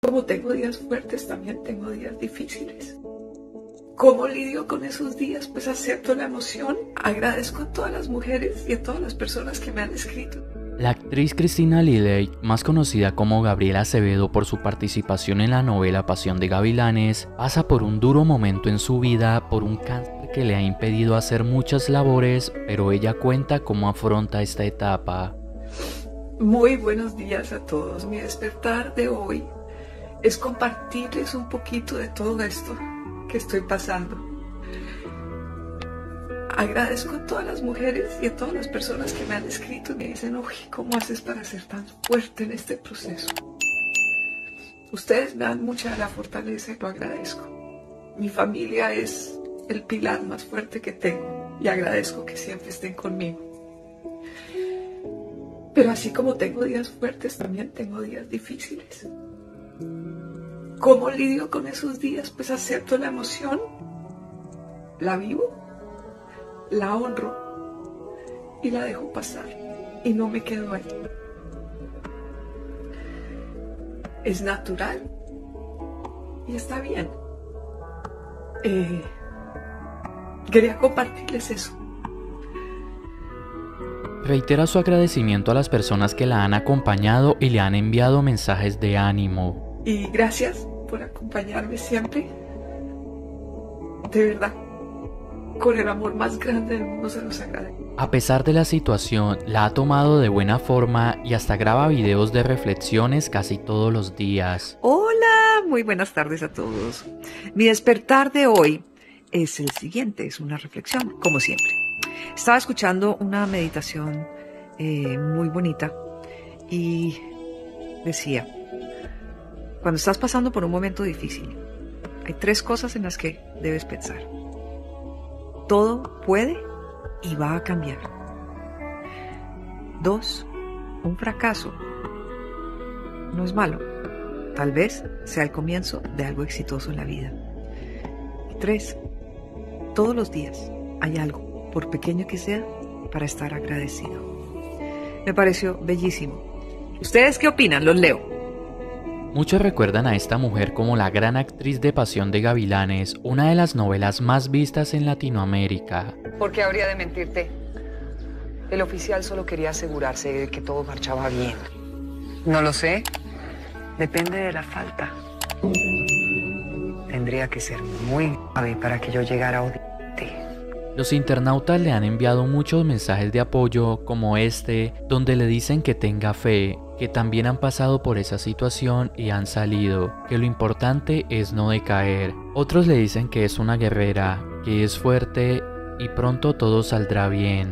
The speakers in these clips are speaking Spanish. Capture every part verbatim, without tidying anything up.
Como tengo días fuertes, también tengo días difíciles. ¿Cómo lidio con esos días? Pues acepto la emoción, agradezco a todas las mujeres y a todas las personas que me han escrito. La actriz Cristina Lilley, más conocida como Gabriela Acevedo por su participación en la novela Pasión de Gavilanes, pasa por un duro momento en su vida por un cáncer que le ha impedido hacer muchas labores, pero ella cuenta cómo afronta esta etapa. Muy buenos días a todos. Mi despertar de hoy es compartirles un poquito de todo esto que estoy pasando. Agradezco a todas las mujeres y a todas las personas que me han escrito y me dicen, uy, ¿cómo haces para ser tan fuerte en este proceso? Ustedes me dan mucha la fortaleza y lo agradezco. Mi familia es el pilar más fuerte que tengo y agradezco que siempre estén conmigo. Pero así como tengo días fuertes, también tengo días difíciles. ¿Cómo lidio con esos días? Pues acepto la emoción, la vivo, la honro y la dejo pasar y no me quedo ahí. Es natural y está bien. Eh, quería compartirles eso. Reitera su agradecimiento a las personas que la han acompañado y le han enviado mensajes de ánimo. Y gracias por acompañarme siempre. De verdad, con el amor más grande del mundo se los agradezco. A pesar de la situación, la ha tomado de buena forma y hasta graba videos de reflexiones casi todos los días. Hola, muy buenas tardes a todos. Mi despertar de hoy es el siguiente, es una reflexión, como siempre. Estaba escuchando una meditación eh, muy bonita y decía, cuando estás pasando por un momento difícil, hay tres cosas en las que debes pensar. Todo puede y va a cambiar. Dos, un fracaso no es malo. Tal vez sea el comienzo de algo exitoso en la vida. Y tres, todos los días hay algo, por pequeño que sea, para estar agradecido. Me pareció bellísimo. ¿Ustedes qué opinan? Los leo. Muchos recuerdan a esta mujer como la gran actriz de Pasión de Gavilanes, una de las novelas más vistas en Latinoamérica. ¿Por qué habría de mentirte? El oficial solo quería asegurarse de que todo marchaba bien. No lo sé. Depende de la falta. Tendría que ser muy grave para que yo llegara a odiarte. Los internautas le han enviado muchos mensajes de apoyo como este, donde le dicen que tenga fe, que también han pasado por esa situación y han salido, que lo importante es no decaer. Otros le dicen que es una guerrera, que es fuerte y pronto todo saldrá bien.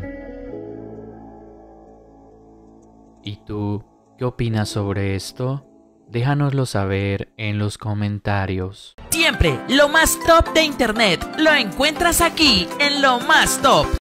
¿Y tú qué opinas sobre esto? Déjanoslo saber en los comentarios. Siempre lo más top de internet lo encuentras aquí en Lo Más Top.